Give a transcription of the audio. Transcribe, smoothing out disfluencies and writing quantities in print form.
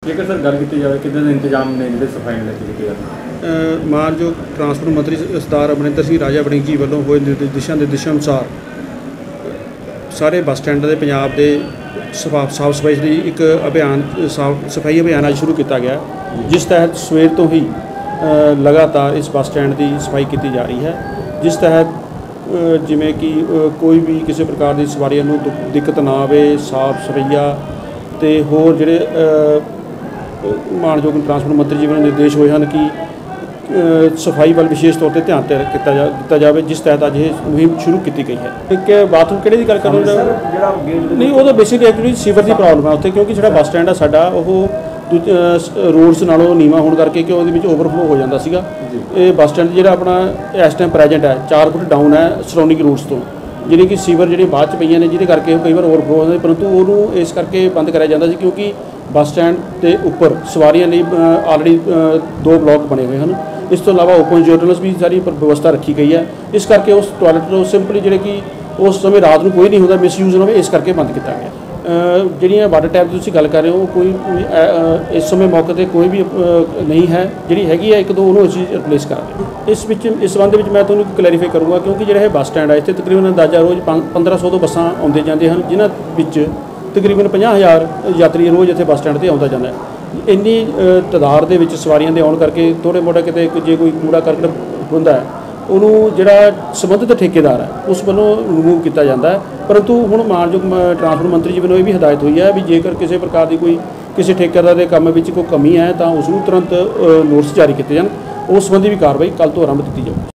जेकर सर गल की जाए कितने इंतजाम ने जो सफाई में लेके किए जाते मानयोग ट्रांसपोर्ट मंत्री सरदार अमरिंदर सिंह राजा वड़िंग जी वालों होए दिशा निर्देशों अनुसार सारे बस स्टैंड के पंजाब के साफ सफाई ਲਈ एक अभियान साफ सफाई अभियान आज शुरू किया गया, जिस तहत सवेर तो ही लगातार इस बस स्टैंड की सफाई की जा रही है, जिस तहत जिमें कि कोई भी किसी प्रकार की सवारियों को दिक्कत ना आए, साफ सफाइया तो होर जिहड़े मानयोग ट्रांसपोर्ट मंत्री जी ने निर्देश हुए हैं कि सफाई वाल विशेष तौर पर ध्यान दिता जाए, जिस तहत अज ये मुहिम शुरू की गई है। एक बाथरूम कि गल कर नहीं, वो तो बेसिकली एक्चुअली सीवर की प्रॉब्लम है उत्थे, क्योंकि जो बस स्टैंड है साडा रोड्स नालों नीवा होने करके कि वो ओवरफ्लो हो जाता सीगा। ये बस स्टैंड जो अपना इस टाइम प्रेजेंट है 4 फुट डाउन है सराउंडिंग रोड्स तो, जिहड़ी कि सीवर जी बाद पई ने जिहदे करके कई बार ओवरफ्लो हो जाते, परंतु उन्होंने इस करके बंद कराया जाता सी क्योंकि बस स्टैंड के उपर सवारियों लिए ऑलरेडी 2 ब्लॉक बने हुए हैं। इस तो इलावा ओपन टॉयलेट्स भी सारी व्यवस्था रखी गई है, इस करके उस टॉयलेट को सिंपली जिहड़े कि उस समय रात को कोई नहीं होता मिसयूज ना हो, इस करके बंद किया गया। जिहड़ियां वाटर टैप की तुसीं गल कर रहे हो, कोई इस समय मौके पर कोई भी नहीं है, जिहड़ी हैगी है 1-2 उन्होंने असीं रिप्लेस करांगे। इस संबंध में मैं तुहानूं क्लैरीफाई करूँगा, क्योंकि जिहड़ा बस स्टैंड है इत्थे तकरीबन अंदाजा रोज़ 1500 तो बसां आउंदे जांदे हन, जिन्हां विच तकरीबन 50,000 यात्री रोज़ इत्थे बस स्टैंड पर आउंदा जांदा है। इन्नी तादाद दे विच सवारियां दे आउण करके थोड़े मोटा किते जे कोई कूड़ा करकट हुंदा है उन्होंने जिहड़ा संबंधित ठेकेदार है उस वालों रिमूव किया जाता है, परंतु हुण मानयोग ट्रांसपोर्ट मंत्री जी वालों ये भी हिदायत हुई है भी जेकर किसी प्रकार की कोई किसी ठेकेदार के काम में कोई कमी है तो उसनूं तुरंत नोटिस जारी किए जान, उस संबंधी भी कार्रवाई कल तो आरंभ की जाएगी।